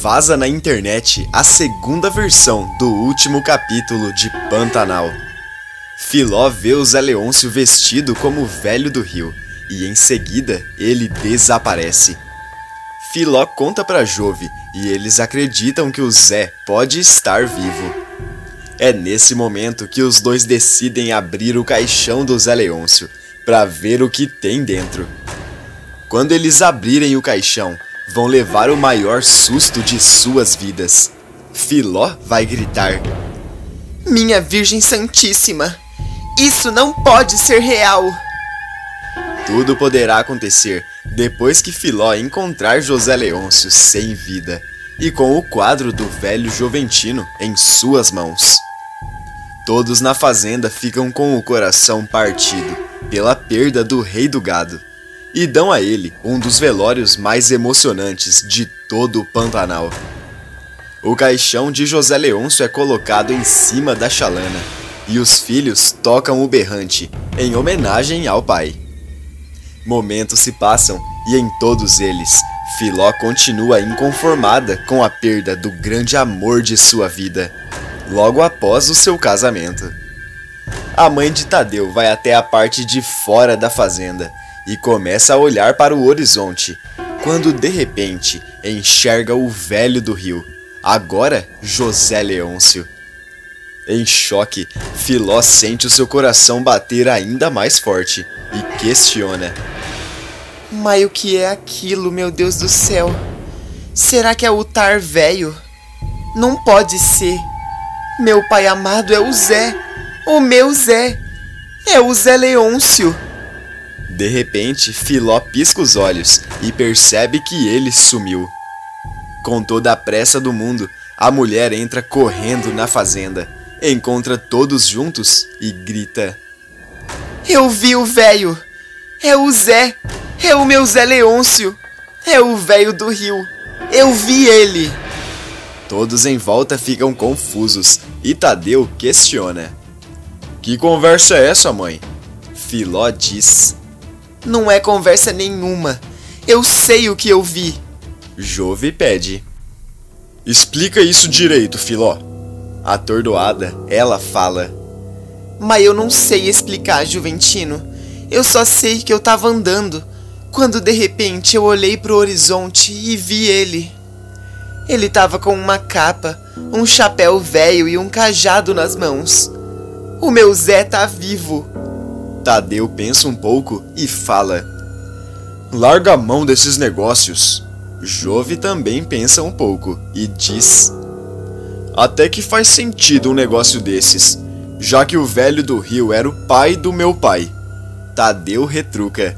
vaza na internet a segunda versão do último capítulo de Pantanal. Filó vê o Zé Leôncio vestido como o velho do rio e em seguida ele desaparece. Filó conta pra Jove e eles acreditam que o Zé pode estar vivo. É nesse momento que os dois decidem abrir o caixão do Zé Leôncio para ver o que tem dentro. Quando eles abrirem o caixão, vão levar o maior susto de suas vidas. Filó vai gritar: Minha Virgem Santíssima! Isso não pode ser real! Tudo poderá acontecer depois que Filó encontrar José Leôncio sem vida e com o quadro do velho Juventino em suas mãos. Todos na fazenda ficam com o coração partido pela perda do rei do gado e dão a ele um dos velórios mais emocionantes de todo o Pantanal. O caixão de José Leôncio é colocado em cima da chalana e os filhos tocam o berrante em homenagem ao pai. Momentos se passam e em todos eles, Filó continua inconformada com a perda do grande amor de sua vida, logo após o seu casamento. A mãe de Tadeu vai até a parte de fora da fazenda e começa a olhar para o horizonte, quando de repente enxerga o velho do rio, agora José Leôncio. Em choque, Filó sente o seu coração bater ainda mais forte e questiona: Mas o que é aquilo, meu Deus do céu? Será que é o Tar velho? Não pode ser. Meu pai amado é o Zé. O meu Zé. É o Zé Leôncio. De repente, Filó pisca os olhos e percebe que ele sumiu. Com toda a pressa do mundo, a mulher entra correndo na fazenda, encontra todos juntos e grita: Eu vi o velho! É o Zé! É o meu Zé Leôncio! É o velho do rio! Eu vi ele! Todos em volta ficam confusos e Tadeu questiona: Que conversa é essa, mãe? Filó diz: Não é conversa nenhuma. Eu sei o que eu vi. Jove pede: Explica isso direito, Filó. Atordoada, ela fala: Mas eu não sei explicar, Juventino. Eu só sei que eu tava andando, quando de repente eu olhei pro horizonte e vi ele. Ele tava com uma capa, um chapéu velho e um cajado nas mãos. O meu Zé tá vivo. Tadeu pensa um pouco e fala: Larga a mão desses negócios. Jove também pensa um pouco e diz: Até que faz sentido um negócio desses, já que o velho do rio era o pai do meu pai. Tadeu retruca: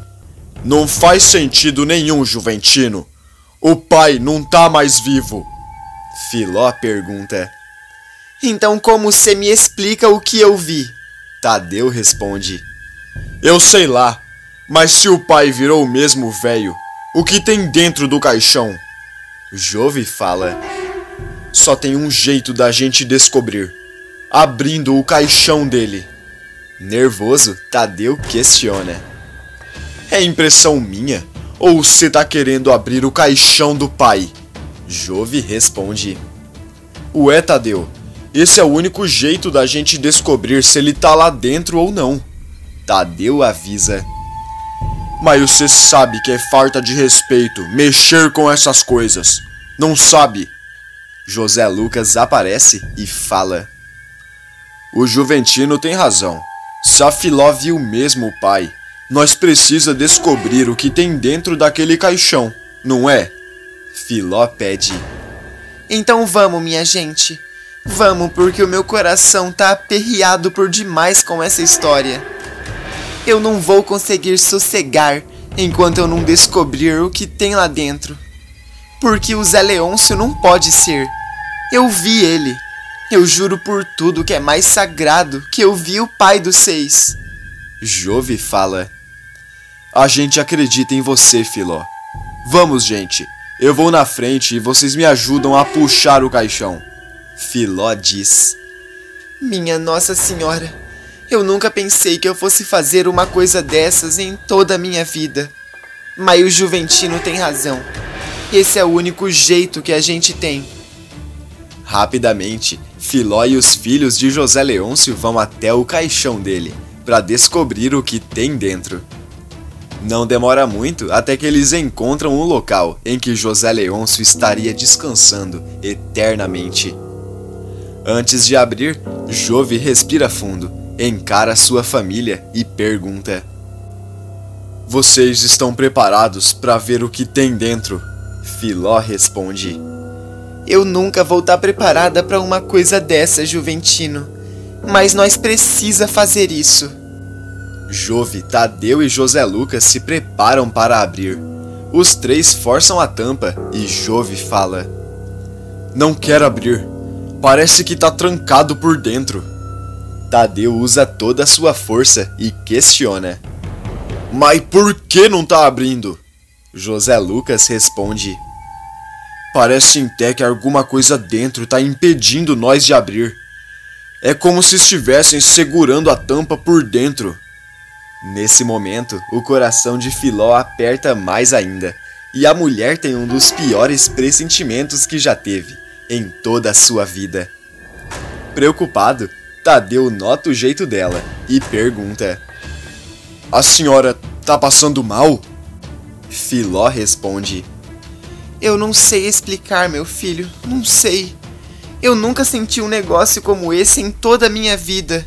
Não faz sentido nenhum, Juventino. O pai não tá mais vivo. Filó pergunta: Então como você me explica o que eu vi? Tadeu responde: Eu sei lá, mas se o pai virou o mesmo velho, o que tem dentro do caixão? Jove fala: Só tem um jeito da gente descobrir, abrindo o caixão dele. Nervoso, Tadeu questiona: É impressão minha? Ou você tá querendo abrir o caixão do pai? Jove responde: Ué, Tadeu, esse é o único jeito da gente descobrir se ele tá lá dentro ou não. Tadeu avisa: Mas você sabe que é falta de respeito mexer com essas coisas, não sabe? José Lucas aparece e fala: O Juventino tem razão. Se a Filó viu mesmo o pai, nós precisa descobrir o que tem dentro daquele caixão, não é? Filó pede: Então vamos, minha gente. Vamos, porque o meu coração tá aperreado por demais com essa história. Eu não vou conseguir sossegar enquanto eu não descobrir o que tem lá dentro. Porque o Zé Leôncio não pode ser. Eu vi ele. Eu juro por tudo que é mais sagrado que eu vi o pai dos 6. Jove fala: A gente acredita em você, Filó. Vamos, gente. Eu vou na frente e vocês me ajudam a puxar o caixão. Filó diz: Minha Nossa Senhora, eu nunca pensei que eu fosse fazer uma coisa dessas em toda a minha vida. Mas o Juventino tem razão. Esse é o único jeito que a gente tem. Rapidamente, Filó e os filhos de José Leôncio vão até o caixão dele para descobrir o que tem dentro. Não demora muito até que eles encontram um local em que José Leôncio estaria descansando eternamente. Antes de abrir, Jove respira fundo, encara sua família e pergunta: "Vocês estão preparados para ver o que tem dentro?" Filó responde: Eu nunca vou estar preparada para uma coisa dessa, Juventino. Mas nós precisa fazer isso. Jove, Tadeu e José Lucas se preparam para abrir. Os três forçam a tampa e Jove fala: "Não quero abrir. Parece que tá trancado por dentro." Tadeu usa toda a sua força e questiona: "Mas por que não tá abrindo?" José Lucas responde: "Parece até que alguma coisa dentro tá impedindo nós de abrir. É como se estivessem segurando a tampa por dentro." Nesse momento, o coração de Filó aperta mais ainda, e a mulher tem um dos piores pressentimentos que já teve em toda a sua vida. Preocupado, Tadeu nota o jeito dela e pergunta: "A senhora tá passando mal?" Filó responde: Eu não sei explicar, meu filho, não sei. Eu nunca senti um negócio como esse em toda a minha vida.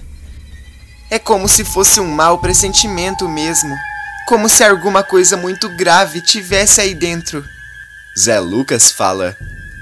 É como se fosse um mau pressentimento mesmo. Como se alguma coisa muito grave tivesse aí dentro. Zé Lucas fala: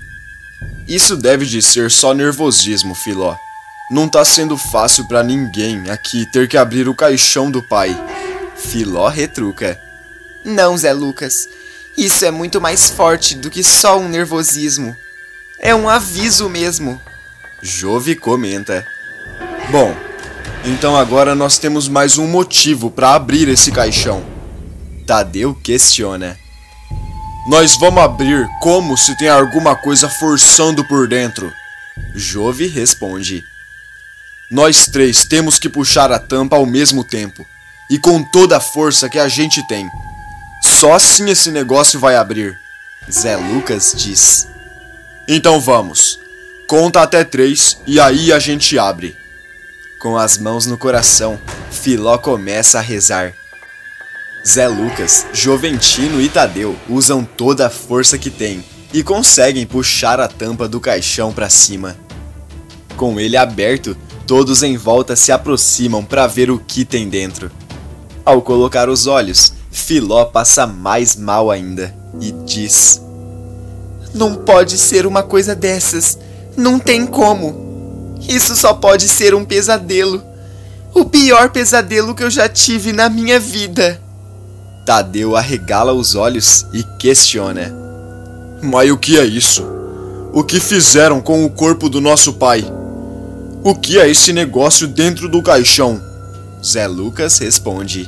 "Isso deve de ser só nervosismo, Filó. Não tá sendo fácil pra ninguém aqui ter que abrir o caixão do pai." Filó retruca: Não, Zé Lucas. Isso é muito mais forte do que só um nervosismo. É um aviso mesmo. Jove comenta: "Bom, então agora nós temos mais um motivo para abrir esse caixão." Tadeu questiona: "Nós vamos abrir como se tem alguma coisa forçando por dentro?" Jove responde: "Nós três temos que puxar a tampa ao mesmo tempo, e com toda a força que a gente tem. Só assim esse negócio vai abrir." Zé Lucas diz: "Então vamos. Conta até 3 e aí a gente abre." Com as mãos no coração, Filó começa a rezar. Zé Lucas, Joventino e Tadeu usam toda a força que têm e conseguem puxar a tampa do caixão para cima. Com ele aberto, todos em volta se aproximam para ver o que tem dentro. Ao colocar os olhos, Filó passa mais mal ainda e diz: Não pode ser uma coisa dessas. Não tem como. Isso só pode ser um pesadelo. O pior pesadelo que eu já tive na minha vida. Tadeu arregala os olhos e questiona: "Mas o que é isso? O que fizeram com o corpo do nosso pai? O que é esse negócio dentro do caixão?" Zé Lucas responde: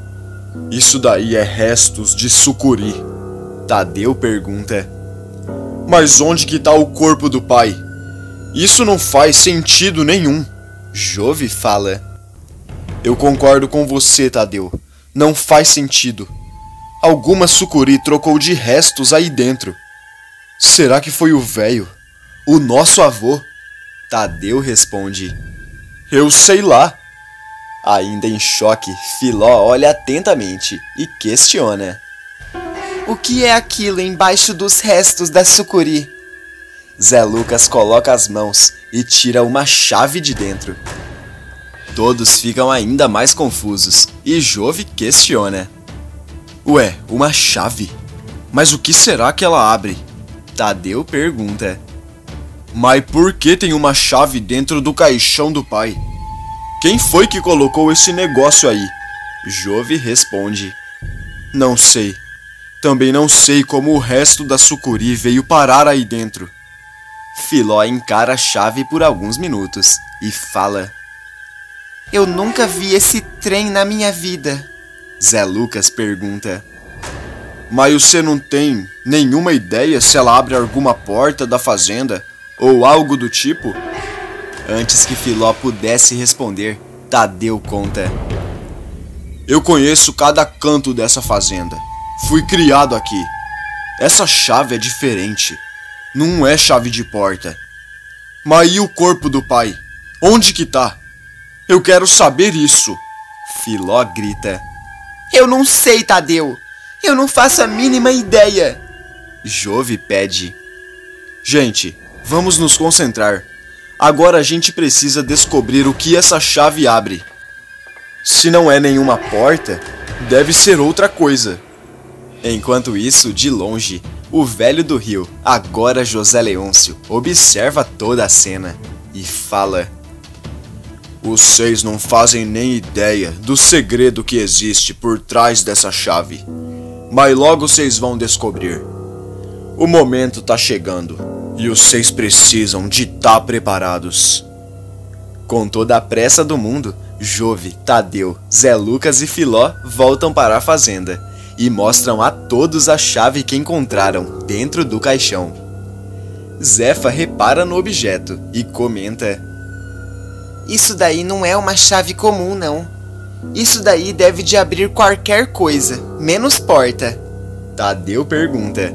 "Isso daí é restos de sucuri." Tadeu pergunta: "Mas onde que tá o corpo do pai? Isso não faz sentido nenhum." Jove fala: "Eu concordo com você, Tadeu. Não faz sentido. Alguma sucuri trocou de restos aí dentro. Será que foi o velho? O nosso avô?" Tadeu responde: "Eu sei lá." Ainda em choque, Filó olha atentamente e questiona: O que é aquilo embaixo dos restos da sucuri? Zé Lucas coloca as mãos e tira uma chave de dentro. Todos ficam ainda mais confusos e Jove questiona: "Ué, uma chave? Mas o que será que ela abre?" Tadeu pergunta: "Mas por que tem uma chave dentro do caixão do pai? Quem foi que colocou esse negócio aí?" Jove responde: "Não sei. Também não sei como o resto da sucuri veio parar aí dentro." Filó encara a chave por alguns minutos e fala: Eu nunca vi esse trem na minha vida. Zé Lucas pergunta: "Mas você não tem nenhuma ideia se ela abre alguma porta da fazenda ou algo do tipo?" Antes que Filó pudesse responder, Tadeu conta: "Eu conheço cada canto dessa fazenda. Fui criado aqui. Essa chave é diferente. Não é chave de porta. Mas e o corpo do pai? Onde que tá? Eu quero saber isso. Filó grita. Eu não sei, Tadeu. Eu não faço a mínima ideia. Jove pede. Gente, vamos nos concentrar. Agora a gente precisa descobrir o que essa chave abre. Se não é nenhuma porta, deve ser outra coisa. Enquanto isso, de longe, o velho do rio, agora José Leôncio, observa toda a cena e fala: Vocês não fazem nem ideia do segredo que existe por trás dessa chave. Mas logo vocês vão descobrir. O momento tá chegando e vocês precisam de estar preparados. Com toda a pressa do mundo, Jove, Tadeu, Zé Lucas e Filó voltam para a fazenda e mostram a todos a chave que encontraram dentro do caixão. Zefa repara no objeto e comenta: Isso daí não é uma chave comum, não. Isso daí deve de abrir qualquer coisa, menos porta. Tadeu pergunta: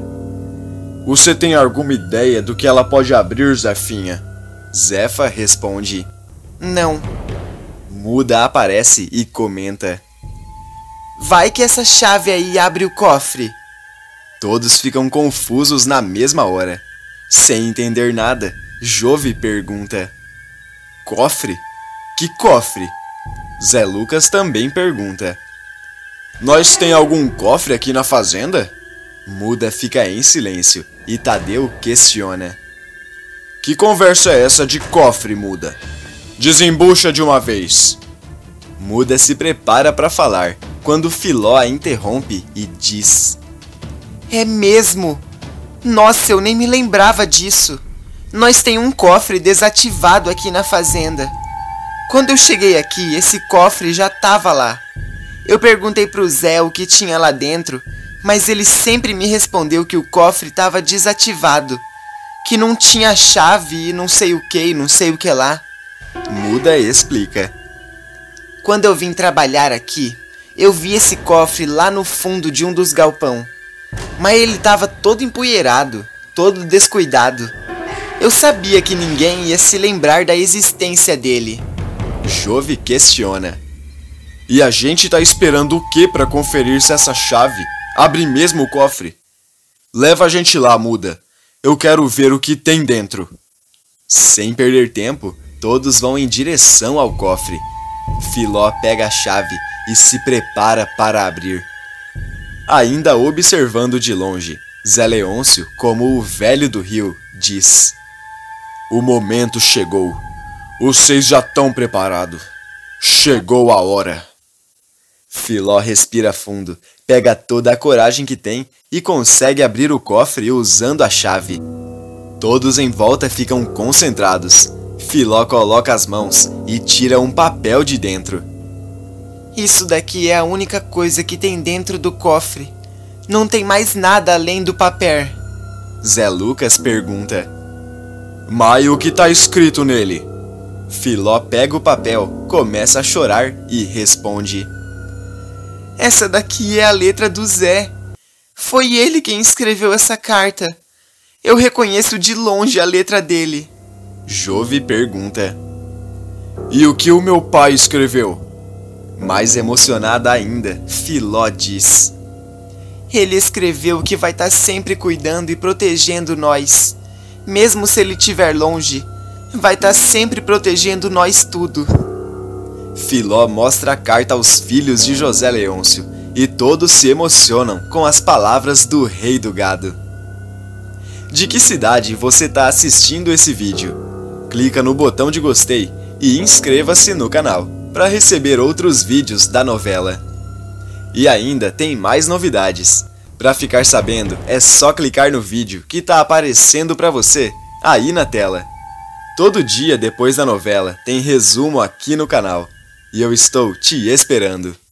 Você tem alguma ideia do que ela pode abrir, Zefinha? Zefa responde: Não. Muda aparece e comenta: Vai que essa chave aí abre o cofre. Todos ficam confusos na mesma hora. Sem entender nada, Jove pergunta: Cofre? Que cofre? Zé Lucas também pergunta: Nós tem algum cofre aqui na fazenda? Muda fica em silêncio e Tadeu questiona: Que conversa é essa de cofre, Muda? Desembucha de uma vez. Muda se prepara para falar, quando Filó a interrompe e diz: É mesmo? Nossa, eu nem me lembrava disso. Nós tem um cofre desativado aqui na fazenda. Quando eu cheguei aqui, esse cofre já tava lá. Eu perguntei pro Zé o que tinha lá dentro, mas ele sempre me respondeu que o cofre tava desativado, que não tinha chave e não sei o que, não sei o que lá. Muda explica: Quando eu vim trabalhar aqui, eu vi esse cofre lá no fundo de um dos galpão, mas ele tava todo empoeirado, todo descuidado. Eu sabia que ninguém ia se lembrar da existência dele. Jove questiona: E a gente tá esperando o que para conferir se essa chave abre mesmo o cofre? Leva a gente lá, Muda. Eu quero ver o que tem dentro. Sem perder tempo, todos vão em direção ao cofre. Filó pega a chave e se prepara para abrir. Ainda observando de longe, Zé Leôncio, como o velho do rio, diz: O momento chegou. Vocês já estão preparados. Chegou a hora. Filó respira fundo, pega toda a coragem que tem e consegue abrir o cofre usando a chave. Todos em volta ficam concentrados. Filó coloca as mãos e tira um papel de dentro. Isso daqui é a única coisa que tem dentro do cofre. Não tem mais nada além do papel. Zé Lucas pergunta: Mas o que tá escrito nele? Filó pega o papel, começa a chorar e responde: Essa daqui é a letra do Zé. Foi ele quem escreveu essa carta. Eu reconheço de longe a letra dele. Jove pergunta: E o que o meu pai escreveu? Mais emocionada ainda, Filó diz: Ele escreveu que vai estar sempre cuidando e protegendo nós. Mesmo se ele estiver longe, vai estar sempre protegendo nós tudo. Filó mostra a carta aos filhos de José Leôncio e todos se emocionam com as palavras do rei do gado. De que cidade você está assistindo esse vídeo? Clica no botão de gostei e inscreva-se no canal para receber outros vídeos da novela. E ainda tem mais novidades. Para ficar sabendo, é só clicar no vídeo que está aparecendo para você aí na tela. Todo dia depois da novela tem resumo aqui no canal. E eu estou te esperando.